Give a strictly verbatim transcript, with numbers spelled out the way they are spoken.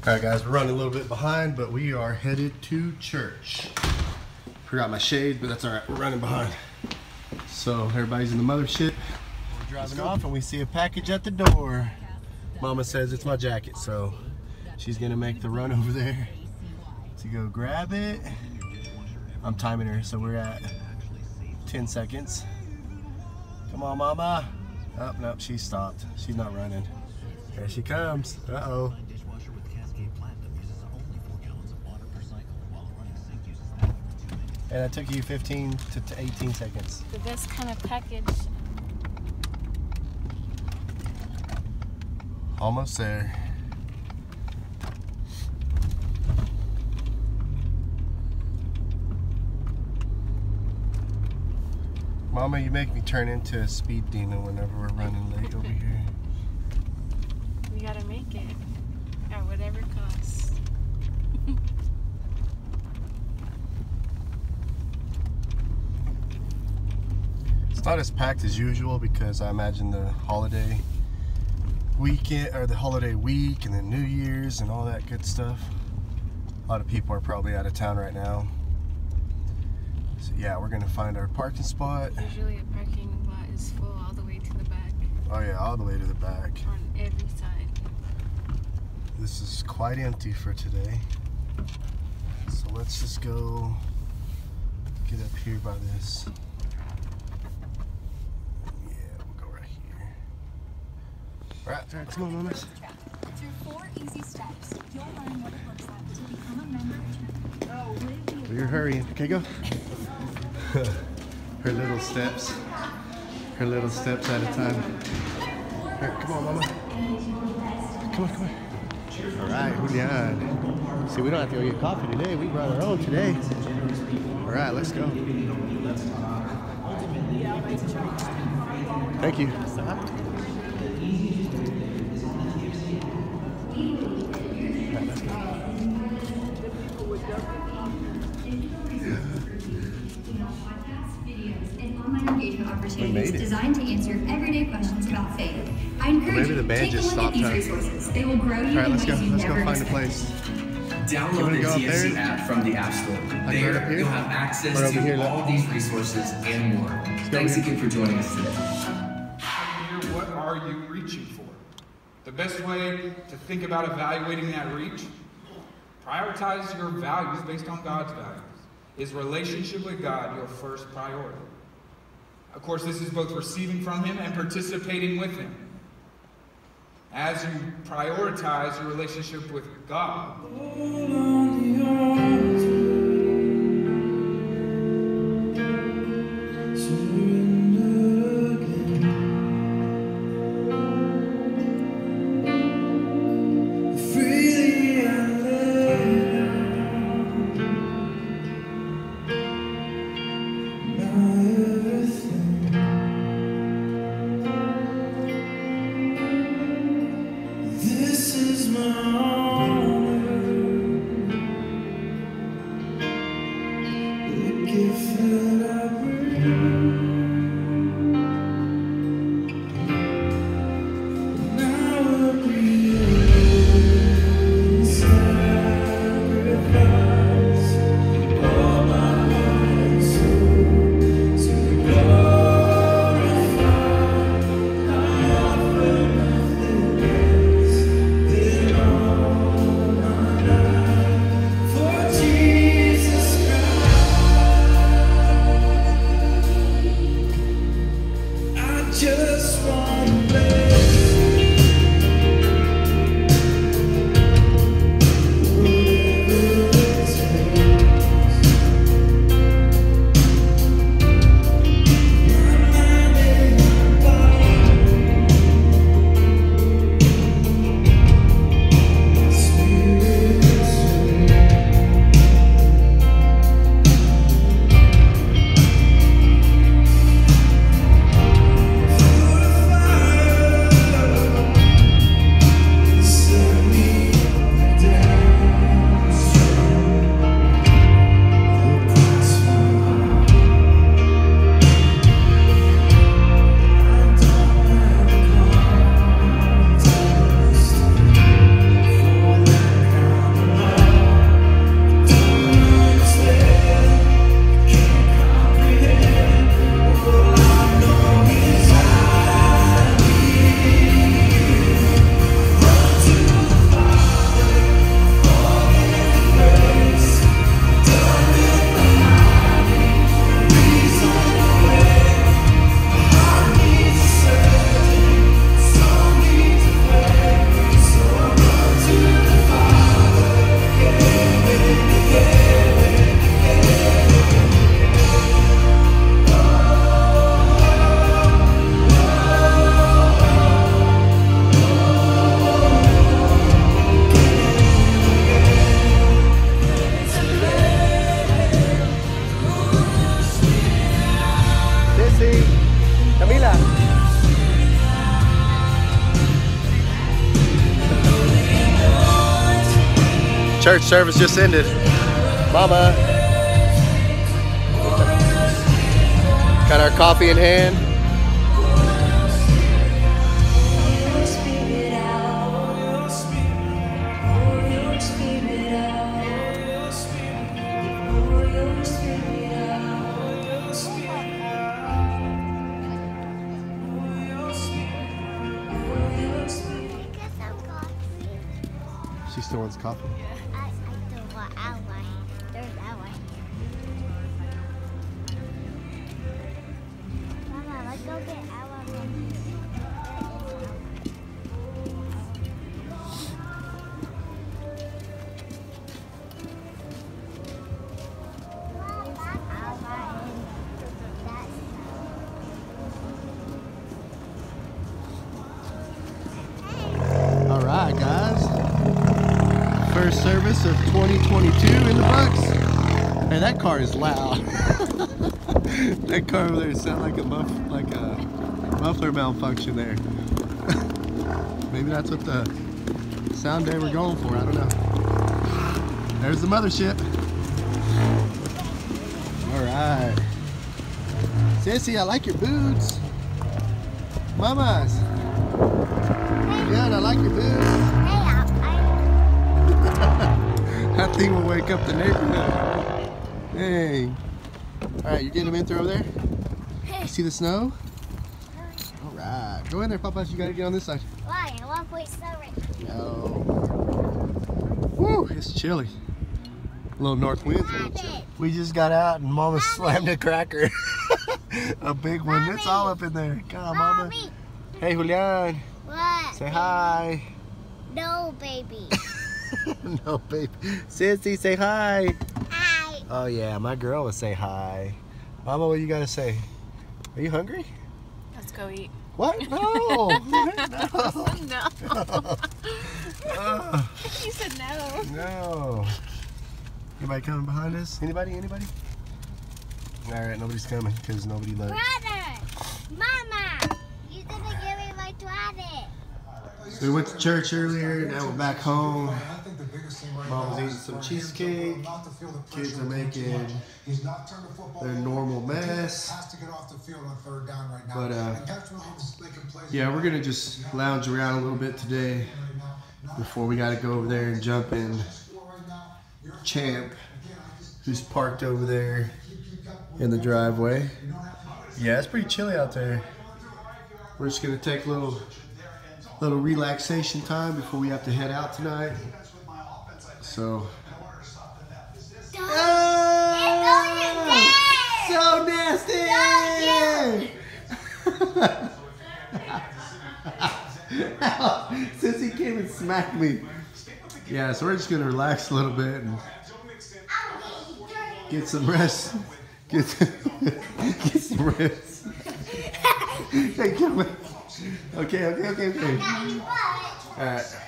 Alright guys, we're running a little bit behind, but we are headed to church. Forgot my shade, but that's alright, we're running behind. So everybody's in the mothership. We're driving off and we see a package at the door. Mama says it's my jacket, so she's gonna make the run over there to go grab it. I'm timing her, so we're at ten seconds. Come on, Mama. Oh, nope, she stopped. She's not running. There she comes. Uh-oh. And that took you fifteen to eighteen seconds. The best kind of package. Almost there. Mama, you make me turn into a speed demon whenever we're running late over here. We gotta make it at whatever cost. It's not as packed as usual because I imagine the holiday weekend or the holiday week and then New Year's and all that good stuff. A lot of people are probably out of town right now. So yeah, we're gonna find our parking spot. Usually a parking lot is full all the way to the back. Oh yeah, all the way to the back. On every side. This is quite empty for today. So let's just go get up here by this. Alright, alright, come on, mamas. Through four easy steps, you'll learn what it looks like to become a member. We're hurrying. Okay, go. Her little steps. Her little steps at a time. Alright, come on, Mama. Come on, come on. Alright, Julian. See, we don't have to go get coffee today. We brought our own today. Alright, let's go. Thank you. Opportunities designed to answer everyday questions about faith. I encourage well, maybe the band you to just take a look at stopped these time. resources. They will grow you. All right, let's go. Let's go find expected. a place. Download the go T F C there? app from the App Store. Like there, right you'll have access or over to here, all look. these resources and more. Thanks here. again for joining us today. What are you reaching for? The best way to think about evaluating that reach, prioritize your values based on God's values. Is relationship with God your first priority? Of course, this is both receiving from Him and participating with Him. As you prioritize your relationship with God, All Church service just ended. Mama. Got our coffee in hand. She still wants coffee. I, I don't want our way. There's our way. Mama, let's go get our one. All right, guys. First service of twenty twenty-two in the books. Hey, that car is loud. That car over there sounds like a muff, like a muffler malfunction there. Maybe that's what the sound they were going for. I don't know. There's the mothership. All right, Sissy, I like your boots. Mamas. Yeah, I like your boots. That thing will wake up the neighborhood. Dang. Alright, you getting them in through over there? You see the snow? Alright. Go in there, Papa. You gotta get on this side. Why? I want to put snow right now. No. Woo, it's chilly. A little north wind's a little chilly. We just got out and Mama slammed a cracker. A big one. Mommy. It's all up in there. Come on, Mama. Mommy. Hey, Julian. What? Say hi. No, baby. No, baby. Sissy, say hi. Hi. Oh, yeah, my girl will say hi. Mama, what you gotta say? Are you hungry? Let's go eat. What? No. No. No. Uh, You said no. no. Anybody coming behind us? Anybody? Anybody? All right, nobody's coming because nobody loves. Brother. Mama. You didn't give me my twenty. So we went to church earlier, now we're back home. Mom's eating some cheesecake. Kids are making their normal mess. But uh, yeah, we're gonna just lounge around a little bit today before we gotta go over there and jump in Champ, who's parked over there in the driveway. Yeah, it's pretty chilly out there. We're just gonna take a little little relaxation time before we have to head out tonight. So oh, so nasty! Sissy came and smacked me. Yeah, so we're just gonna relax a little bit and get some rest. Get, get some rest. Hey, come on. Okay, okay, okay, okay. All right.